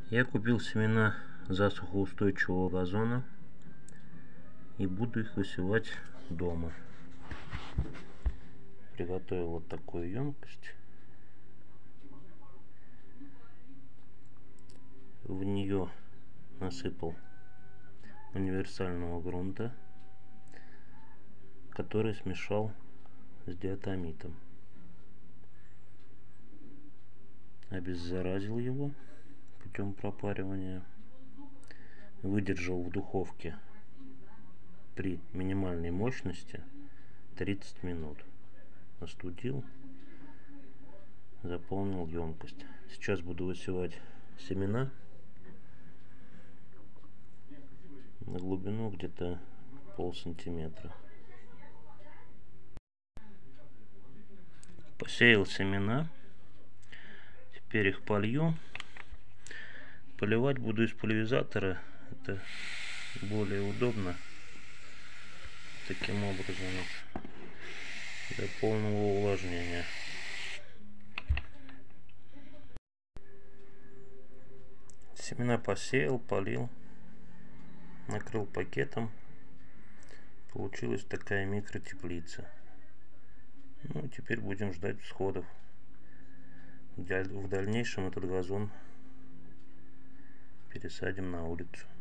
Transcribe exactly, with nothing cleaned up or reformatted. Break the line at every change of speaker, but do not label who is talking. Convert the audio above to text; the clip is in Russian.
Я купил семена засухоустойчивого газона и буду их высевать дома. Приготовил вот такую емкость. В нее насыпал универсального грунта, который смешал с диатомитом. Обеззаразил его путем пропаривания. Выдержал в духовке при минимальной мощности тридцать минут. Остудил, заполнил емкость. Сейчас буду высевать семена на глубину где-то пол сантиметра. Посеял семена. Теперь их полью. Поливать буду из пульверизатора. Это более удобно. Таким образом, до полного увлажнения. Семена посеял, полил, накрыл пакетом. Получилась такая микротеплица. Ну, теперь будем ждать всходов. В дальнейшем этот газон пересадим на улицу.